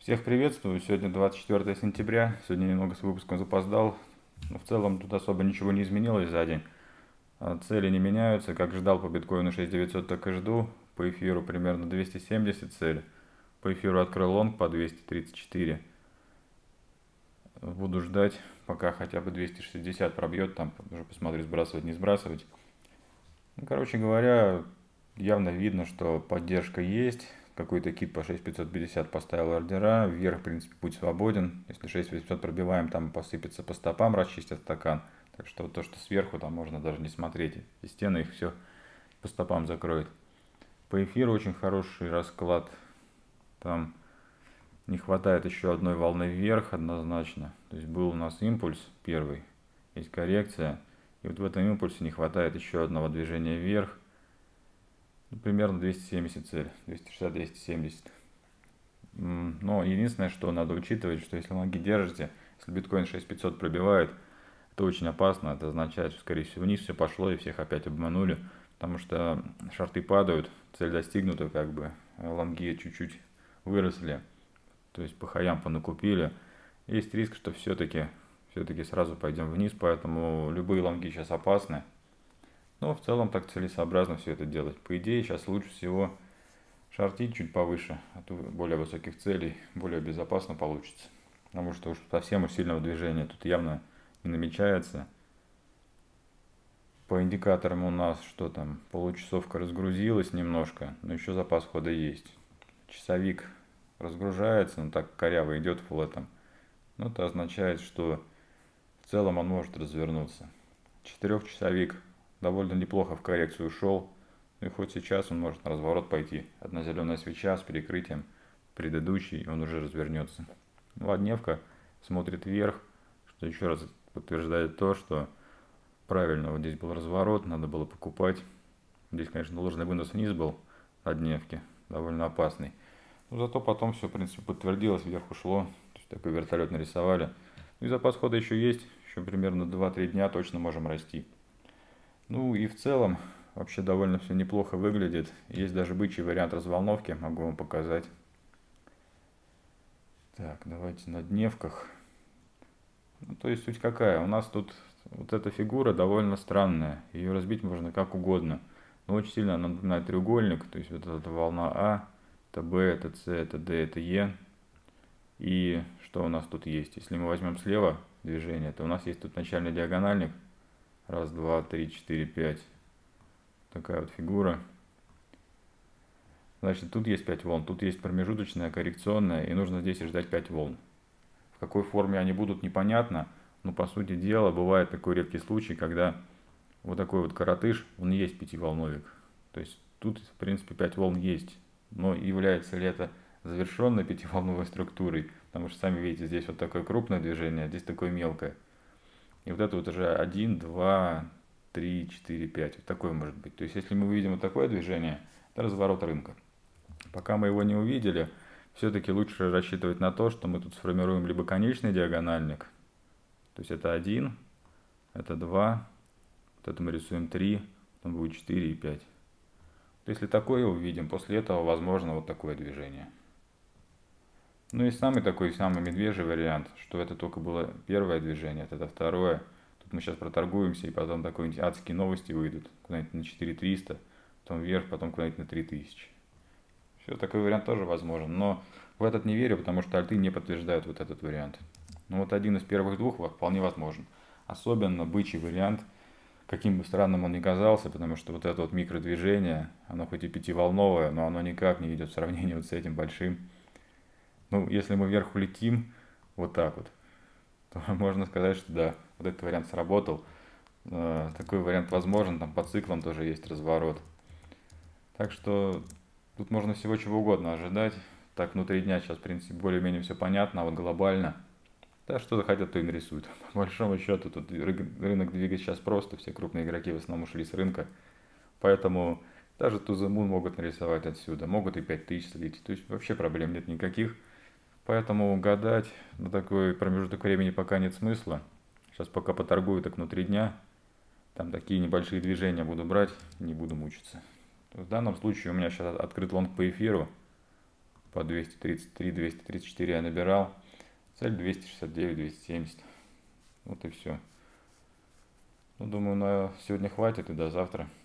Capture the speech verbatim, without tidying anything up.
Всех приветствую. Сегодня двадцать четвёртое сентября. Сегодня немного с выпуском запоздал. Но в целом тут особо ничего не изменилось за день. А Цели не меняются. Как ждал по биткоину шесть тысяч девятьсот, так и жду. По эфиру примерно двести семьдесят цель. По эфиру открыл лонг по двести тридцать четыре. Буду ждать, пока хотя бы двести шестьдесят пробьет. Там уже посмотрю, сбрасывать, не сбрасывать. Ну, короче говоря, явно видно, что поддержка есть. Какой-то кит по шесть тысяч пятьсот пятьдесят поставил ордера. Вверх, в принципе, путь свободен. Если шесть тысяч восемьсот пробиваем, там посыпется по стопам, расчистят стакан. Так что вот то, что сверху, там можно даже не смотреть. И стены их все по стопам закроет. По эфиру очень хороший расклад. Там не хватает еще одной волны вверх однозначно. То есть был у нас импульс первый, есть коррекция. И вот в этом импульсе не хватает еще одного движения вверх. Ну, примерно двести семьдесят цель, двести шестьдесят двести семьдесят. Но единственное, что надо учитывать, что если лонги держите, если биткоин шесть тысяч пятьсот пробивает, это очень опасно. Это означает, что, скорее всего, вниз все пошло и всех опять обманули. Потому что шорты падают, цель достигнута, как бы лонги чуть-чуть выросли. То есть по хаям понакупили. Есть риск, что все-таки все-таки сразу пойдем вниз, поэтому любые лонги сейчас опасны. Но в целом так целесообразно все это делать. По идее, сейчас лучше всего шортить чуть повыше, от более высоких целей, более безопасно получится. Потому что уж совсем уж сильного движения тут явно не намечается. По индикаторам у нас что там, получасовка разгрузилась немножко, но еще запас хода есть. Часовик разгружается, но так коряво идет флетом. Но это означает, что в целом он может развернуться. Четырехчасовик довольно неплохо в коррекцию ушел. И хоть сейчас он может на разворот пойти. Одна зеленая свеча с перекрытием предыдущий, он уже развернется. Ну, а дневка смотрит вверх, что еще раз подтверждает то, что правильно, вот здесь был разворот, надо было покупать. Здесь, конечно, ложный вынос вниз был от дневки, довольно опасный. Но зато потом все, в принципе, подтвердилось, вверх ушло. То есть такой вертолет нарисовали. Ну и запас хода еще есть, еще примерно два-три дня точно можем расти. Ну и в целом вообще довольно все неплохо выглядит. Есть даже бычий вариант разволновки, могу вам показать. Так, давайте на дневках. Ну, то есть суть какая? У нас тут вот эта фигура довольно странная. Ее разбить можно как угодно. Но очень сильно она напоминает треугольник. То есть вот эта волна А, это Б, это С, это Д, это Е. И что у нас тут есть? Если мы возьмем слева движение, то у нас есть тут начальный диагональник. Раз, два, три, четыре, пять. Такая вот фигура. Значит, тут есть пять волн, тут есть промежуточная, коррекционная, и нужно здесь ждать пять волн. В какой форме они будут, непонятно, но по сути дела бывает такой редкий случай, когда вот такой вот коротыш, он есть пятиволновик. То есть тут, в принципе, пять волн есть, но является ли это завершенной пятиволновой структурой, потому что, сами видите, здесь вот такое крупное движение, а здесь такое мелкое. И вот это вот уже один, два, три, четыре, пять. Вот такое может быть. То есть, если мы увидим вот такое движение, это разворот рынка. Пока мы его не увидели, все-таки лучше рассчитывать на то, что мы тут сформируем либо конечный диагональник, то есть это один, это два, вот это мы рисуем три, потом будет четыре и пять. Если такое увидим, после этого возможно вот такое движение. Ну и самый такой, самый медвежий вариант, что это только было первое движение, это второе. Тут мы сейчас проторгуемся, и потом такие адские новости выйдут, куда-нибудь на четыре тысячи триста, потом вверх, потом куда-нибудь на три тысячи. Все, такой вариант тоже возможен, но в этот не верю, потому что альты не подтверждают вот этот вариант. Ну вот один из первых двух вполне возможен. Особенно бычий вариант, каким бы странным он ни казался, потому что вот это вот микродвижение, оно хоть и пятиволновое, но оно никак не идет в сравнении вот с этим большим. Ну, если мы вверх улетим, вот так вот, то можно сказать, что да, вот этот вариант сработал. Такой вариант возможен, там по циклам тоже есть разворот. Так что тут можно всего чего угодно ожидать. Так, внутри дня сейчас, в принципе, более-менее все понятно, а вот глобально, да, что захотят, то и нарисуют. По большому счету, тут рынок двигать сейчас просто, все крупные игроки в основном ушли с рынка. Поэтому даже To The Moon могут нарисовать отсюда, могут и пять тысяч слить. То есть вообще проблем нет никаких. Поэтому гадать на такой промежуток времени пока нет смысла. Сейчас пока поторгую так внутри дня, там такие небольшие движения буду брать, не буду мучиться. В данном случае у меня сейчас открыт лонг по эфиру. по двести тридцать три двести тридцать четыре я набирал. Цель двести шестьдесят девять двести семьдесят. Вот и все. Ну, думаю, на сегодня хватит и до завтра.